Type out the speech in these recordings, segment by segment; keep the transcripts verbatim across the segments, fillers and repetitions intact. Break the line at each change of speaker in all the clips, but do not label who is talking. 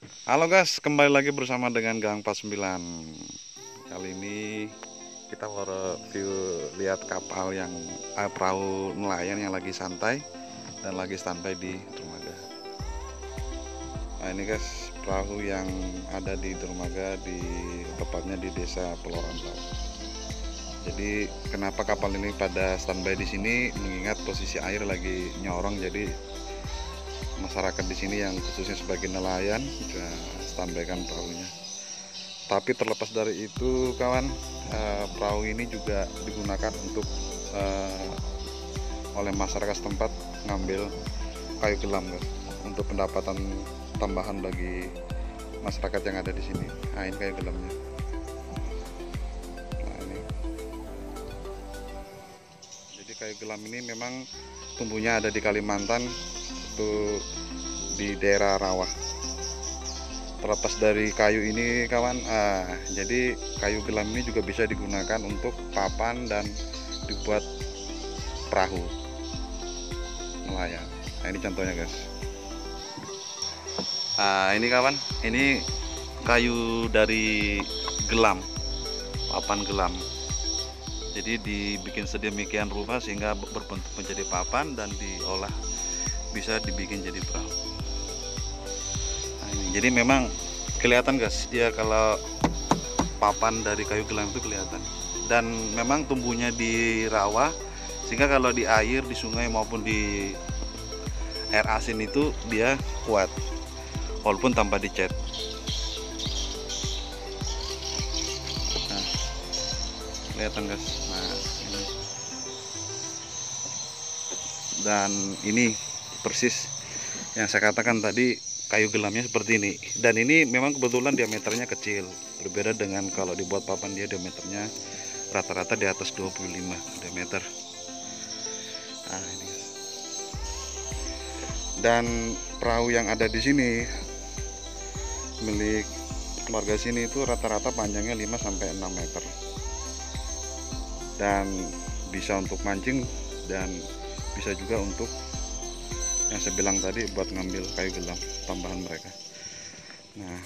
Halo guys, kembali lagi bersama dengan Gang empat puluh sembilan. Kali ini kita mau review lihat kapal yang eh, perahu nelayan yang lagi santai dan lagi standby di dermaga. Nah ini guys, perahu yang ada di dermaga, di tepatnya di desa Pelorantau. Jadi kenapa kapal ini pada standby di sini? Mengingat posisi air lagi nyorong, jadi masyarakat di sini yang khususnya sebagai nelayan sudah standbykan perahunya. Tapi terlepas dari itu kawan, eh, perahu ini juga digunakan untuk eh, oleh masyarakat setempat ngambil kayu gelam guys, untuk pendapatan tambahan bagi masyarakat yang ada di sini. Nah ini kayu gelamnya. Nah ini, jadi kayu gelam ini memang tumbuhnya ada di Kalimantan, itu di daerah rawa. Terlepas dari kayu ini kawan, ah, jadi kayu gelam ini juga bisa digunakan untuk papan dan dibuat perahu nelayan. Nah ini contohnya guys. Nah ini kawan, ini kayu dari gelam, papan gelam. Jadi dibikin sedemikian rupa sehingga berbentuk menjadi papan dan diolah bisa dibikin jadi perahu. Nah, ini. Jadi memang kelihatan guys, dia kalau papan dari kayu gelam itu kelihatan. Dan memang tumbuhnya di rawa, sehingga kalau di air, di sungai maupun di air asin itu dia kuat, walaupun tanpa dicat. Nah, kelihatan guys. Nah, ini. Dan ini persis yang saya katakan tadi, kayu gelamnya seperti ini. Dan ini memang kebetulan diameternya kecil, berbeda dengan kalau dibuat papan, dia diameternya rata-rata di atas dua puluh lima diameter. Nah, ini. Dan perahu yang ada di sini milik warga sini itu rata-rata panjangnya lima sampai enam meter. Dan bisa untuk mancing dan bisa juga untuk yang saya bilang tadi, buat ngambil kayu gelam tambahan mereka. Nah,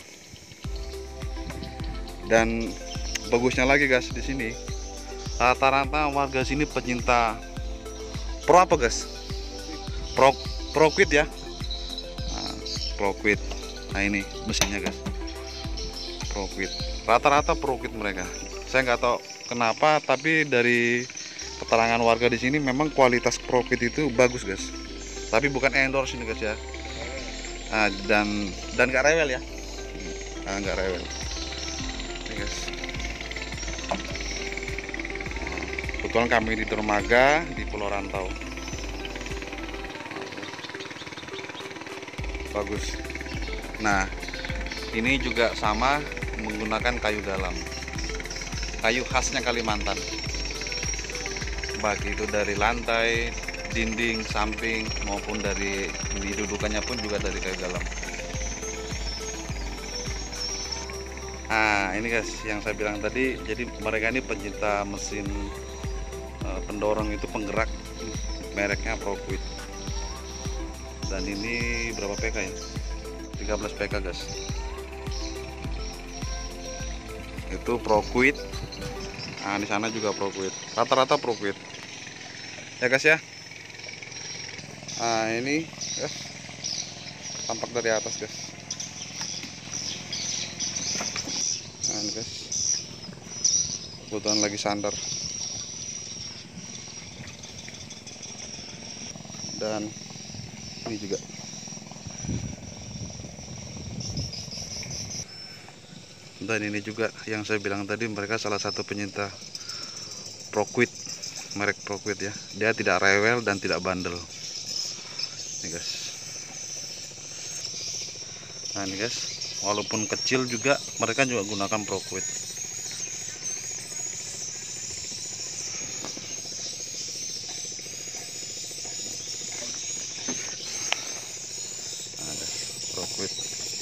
dan bagusnya lagi guys, di sini rata-rata warga sini pecinta pro apa guys? Pro Proquid ya. Nah, Proquid. Nah ini mesinnya guys, Proquid. Rata-rata Proquid mereka. Saya nggak tahu kenapa, tapi dari keterangan warga di sini memang kualitas Proquid itu bagus guys. Tapi bukan endorse ini guys ya. Nah, dan dan nggak rewel ya. Nah, nggak rewel. Ini guys. Kebetulan kami di dermaga di Pulau Rantau. Bagus. Nah, ini juga sama menggunakan kayu dalam. Kayu khasnya Kalimantan. Baik itu dari lantai, dinding, samping, maupun dari ini dudukannya pun juga dari kayu dalam. Nah ini guys yang saya bilang tadi, jadi mereka ini pencinta mesin uh, pendorong itu penggerak, mereknya Proquid. Dan ini berapa P K ya? tiga belas P K guys. Itu Proquid. Nah di sana juga Proquid. Rata-rata Proquid. Ya guys ya. Nah ini guys, tampak dari atas guys. Nah ini guys, kebetulan lagi sandar. Dan ini juga. Dan ini juga yang saya bilang tadi, mereka salah satu pencinta Proquid, merek Proquid ya. Dia tidak rewel dan tidak bandel. Ini guys. Nah ini guys, walaupun kecil juga mereka juga gunakan Proquid. Nah, guys, Proquid.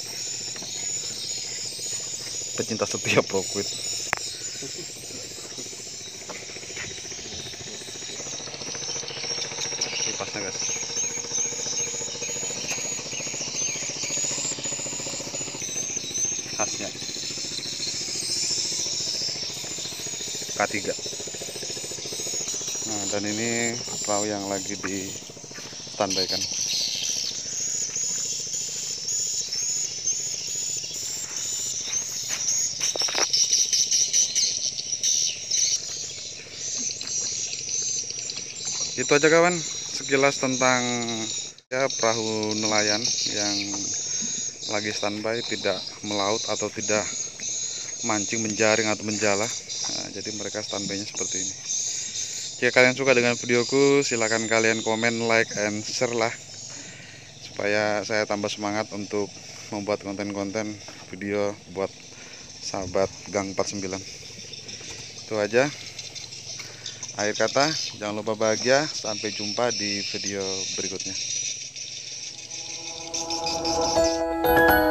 Pecinta setia Proquid. Kipasnya guys. khasnya K tiga. Nah, dan ini perahu yang lagi di standby kan. Itu aja kawan, sekilas tentang ya perahu nelayan yang lagi standby, tidak melaut atau tidak mancing, menjaring atau menjala. Nah, jadi mereka standby-nya seperti ini. Jika kalian suka dengan videoku, silahkan kalian komen, like, and share lah, supaya saya tambah semangat untuk membuat konten-konten video buat sahabat Gang empat puluh sembilan. Itu aja. Akhir kata, jangan lupa bahagia. Sampai jumpa di video berikutnya.